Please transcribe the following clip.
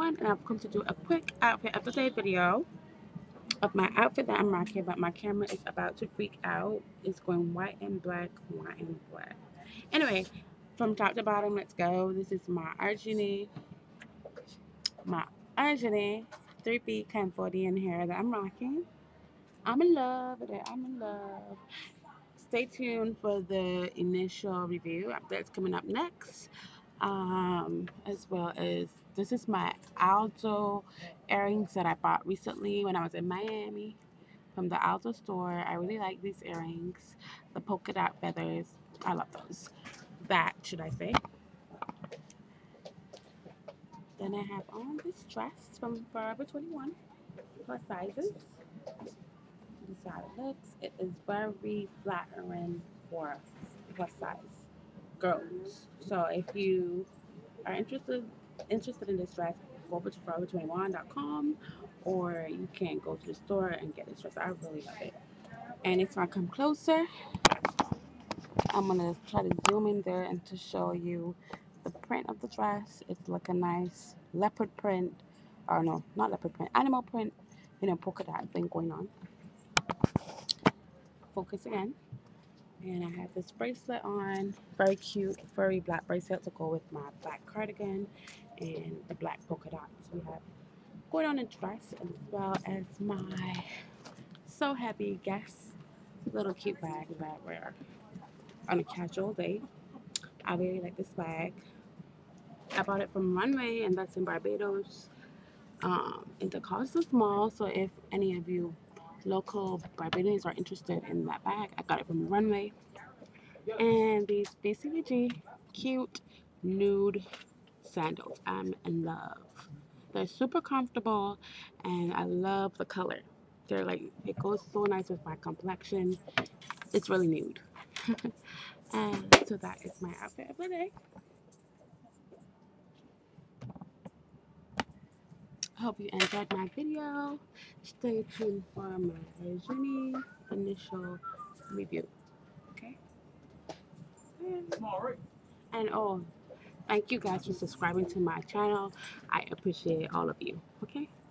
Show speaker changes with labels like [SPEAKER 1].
[SPEAKER 1] everyone, and I've come to do a quick outfit of the day video of my outfit that I'm rocking, but my camera is about to freak out. It's going white and black, white and black. Anyway, from top to bottom, let's go. This is my arjuni 3-piece Cambodian hair that I'm rocking. I'm in love with it. I'm in love. Stay tuned for the initial review that's coming up next. As well as this is my Aldo earrings that I bought recently when I was in Miami from the Aldo store. I really like these earrings. The polka dot feathers. I love those. That, should I say. Then I have on this dress from Forever 21 plus sizes. This is how it looks. It is very flattering for plus size girls. So if you are interested in this dress, go over to forever21.com, or you can go to the store and get this dress. I really love it. And if I come closer, I'm gonna try to zoom in there and to show you the print of the dress. It's like a nice leopard print, or no, not leopard print, animal print, polka dot thing going on. Focus again. And I have this bracelet on, very cute furry black bracelet to go with my black cardigan and the black polka dots we have going on a dress, as well as my So Happy Guess little cute bag that I wear on a casual day. I really like this bag. I bought it from Runway, and that's in Barbados. And the cost is small, so if any of you local Barbadians are interested in that bag, I got it from Runway. And these BCBG cute nude sandals. I'm in love. They're super comfortable, and I love the color. They're like, it goes so nice with my complexion. It's really nude. And so that is my outfit of the day. Hope you enjoyed my video. Stay tuned for my journey initial review. Okay? And oh, thank you guys for subscribing to my channel. I appreciate all of you. Okay?